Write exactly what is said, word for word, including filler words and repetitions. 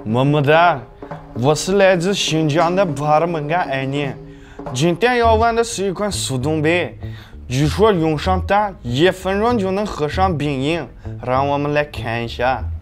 么么哒，我是来自新疆的巴尔蒙干爱念。今天要玩的是一款速冻杯，据说用上蛋，一分钟就能喝上冰饮。让我们来看一下。